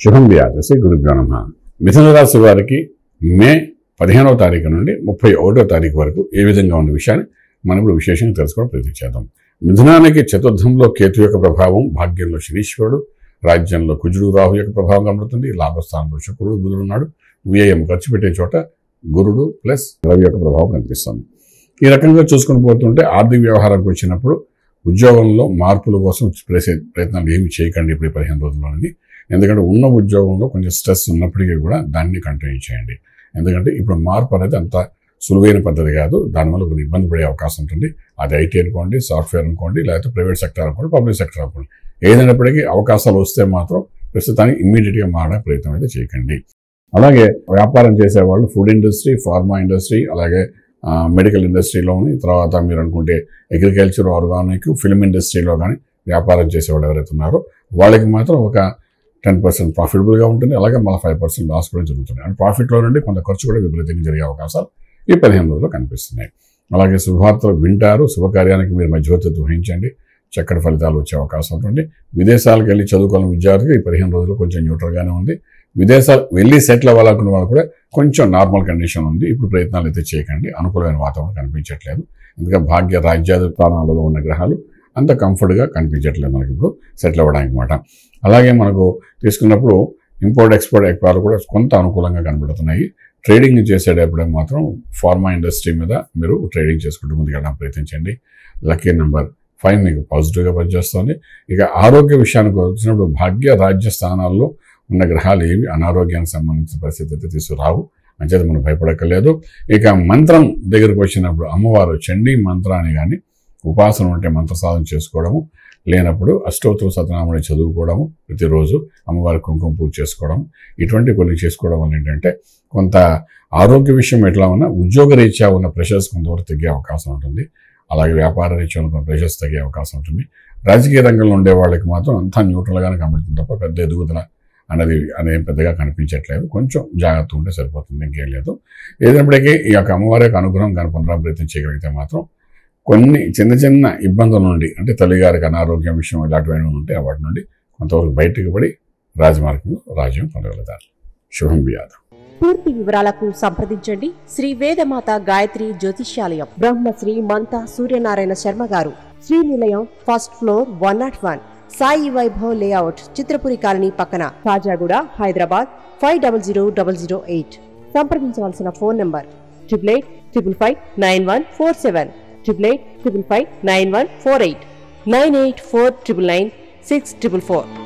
శుభం వ్యాధి శ్రీ గురుభ్యో నమః. మిథున రాశి వారికి మే 15వ తారీఖు నుండి 31వ తారీఖు వరకు ఏ విధంగా ఉన్న విషయాన్ని మనం ఇప్పుడు విశేషంగా తెలుసుకోవడం ప్రయత్నం చేద్దాం. మిథునానికి చతుర్థంలో కేతు యొక్క ప్రభావం, భాగ్యంలో శనీశ్వరుడు, రాజ్యంలో కుజుడు రాహు యొక్క ప్రభావం కనబడుతుంది. లాభస్థానంలో శుక్రుడు బుధుడు ఉన్నాడు. వ్యయం ఖర్చు పెట్టే చోట గురుడు ప్లస్ రవి యొక్క ప్రభావం కనిపిస్తుంది. ఈ రకంగా చూసుకుని పోతుంటే ఆర్థిక వ్యవహారానికి వచ్చినప్పుడు ఉద్యోగంలో మార్పుల కోసం చేసే ప్రయత్నాలు ఏమి చేయకండి ఇప్పుడు 15 రోజుల్లోని. ఎందుకంటే ఉన్న ఉద్యోగంలో కొంచెం స్ట్రెస్ ఉన్నప్పటికీ కూడా దాన్ని కంటిన్యూ చేయండి. ఎందుకంటే ఇప్పుడు మార్పు అనేది అంత సులువైన పద్ధతి కాదు. దానివల్ల కొన్ని ఇబ్బంది పడే అవకాశం ఉంటుంది. అది ఐటీ అనుకోండి, సాఫ్ట్వేర్ అనుకోండి, లేకపోతే ప్రైవేట్ సెక్టర్ అనుకోండి, పబ్లిక్ సెక్టర్ అనుకోండి. ఏదైనప్పటికీ అవకాశాలు వస్తే మాత్రం ప్రస్తుతానికి ఇమ్మీడియట్గా మారే ప్రయత్నం అయితే చేయకండి. అలాగే వ్యాపారం చేసేవాళ్ళు ఫుడ్ ఇండస్ట్రీ, ఫార్మా ఇండస్ట్రీ, అలాగే మెడికల్ ఇండస్ట్రీలోని, తర్వాత మీరు అనుకుంటే అగ్రికల్చర్, ఆర్గానిక్, ఫిల్మ్ ఇండస్ట్రీలో కానీ వ్యాపారం చేసేవాళ్ళు ఎవరైతే ఉన్నారో వాళ్ళకి మాత్రం ఒక 10% ప్రాఫిటబుల్గా ఉంటుంది. అలాగే మళ్ళీ 5% లాస్ కూడా జరుగుతుంది. అండ్ ప్రాఫిట్లో నుండి కొంత ఖర్చు కూడా విపరీతంగా జరిగే అవకాశాలు ఈ 15 రోజుల్లో కనిపిస్తున్నాయి. అలాగే శుభవార్తలు వింటారు. శుభకార్యానికి మీరు మధ్యవర్తిత్వం వహించండి. చక్కటి ఫలితాలు వచ్చే అవకాశం ఉంటుంది. విదేశాలకు వెళ్ళి చదువుకోవాలని విద్యార్థికి ఈ 15 రోజులు కొంచెం న్యూట్రల్గానే ఉంది. విదేశాలు వెళ్ళి సెటిల్ అవ్వాలనుకున్న వాళ్ళు కూడా కొంచెం నార్మల్ కండిషన్ ఉంది. ఇప్పుడు ప్రయత్నాలు అయితే చేయకండి. అనుకూలమైన వాతావరణం కనిపించట్లేదు. ఎందుకంటే భాగ్య రాజ్యాది స్థానాలలో ఉన్న గ్రహాలు అంత కంఫర్ట్గా కనిపించట్లేదు మనకి ఇప్పుడు సెటిల్ అవ్వడానికి మాట. అలాగే మనకు తీసుకున్నప్పుడు ఇంపోర్ట్ ఎక్స్పోర్ట్ వ్యాపారాలు కూడా కొంత అనుకూలంగా కనబడుతున్నాయి. ట్రేడింగ్ చేసేటప్పుడు మాత్రం ఫార్మా ఇండస్ట్రీ మీద మీరు ట్రేడింగ్ చేసుకుంటూ ముందుకెళ్ళడానికి ప్రయత్నించండి. లక్కీ నెంబర్ 5 మీకు పాజిటివ్గా పనిచేస్తుంది. ఇక ఆరోగ్య విషయానికి వచ్చినప్పుడు భాగ్య రాజ్య స్థానాల్లో ఉన్న గ్రహాలు ఏవి అనారోగ్యానికి సంబంధించిన పరిస్థితి అయితే తీసుకురావు. అంచేది మనం భయపడక్కర్లేదు. ఇక మంత్రం దగ్గరకు వచ్చినప్పుడు అమ్మవారు చండీ మంత్రాన్ని కానీ ఉపాసన ఉంటే మంత్ర సాధన చేసుకోవడము, లేనప్పుడు అష్టోత్తర శతనామని చదువుకోవడము, ప్రతిరోజు అమ్మవారి కుంకుమ పూజ చేసుకోవడం, ఇటువంటి కొన్ని చేసుకోవడం వల్ల ఏంటంటే కొంత ఆరోగ్య విషయం ఎట్లా ఉన్నా ఉద్యోగ రీత్యా ఉన్న ప్రెషర్స్ కొంతవరకు తగ్గే అవకాశం ఉంటుంది. అలాగే వ్యాపార రీత్యా ఉన్న ప్రెషర్స్ తగ్గే అవకాశం ఉంటుంది. రాజకీయ రంగంలో ఉండే వాళ్ళకి మాత్రం అంతా న్యూట్రల్గానే కనబడుతుంది తప్ప పెద్ద ఎదుగుదల అనేది పెద్దగా కనిపించట్లేదు. కొంచెం జాగ్రత్త ఉంటే సరిపోతుంది, ఇంకేం లేదు. ఏదైనప్పటికీ ఈ యొక్క అమ్మవారి యొక్క అనుగ్రహం కానీ పొందడానికి ప్రయత్నం చేయగలిగితే మాత్రం కొన్ని చిన్న చిన్న ఇబ్బందుల నుండి, అంటే తల్లిగారికి అనారోగ్యం విషయం ఇలాంటివన్నీ ఉంటే వాటి నుండి కొంతవరకు బయటకు పడి రాజమార్గంలో రాజ్యం పొందగలుగుతారు. శుభం వ్యాధి. పూర్తి వివరాలకు సంప్రదించండి శ్రీ వేదమాత గాయత్రి జ్యోతిష్యాలయం, బ్రహ్మశ్రీ మంతా సూర్యనారాయణ శర్మ గారు, Srinilayam, first floor, 101, Sai Vaibhav layout, Chitrapuri colony పక్కన, కాజాగూడ, హైదరాబాద్ 500008. సంప్రదించవలసిన ఫోన్ నంబర్ 8855559147, 8855559148, 9849996644.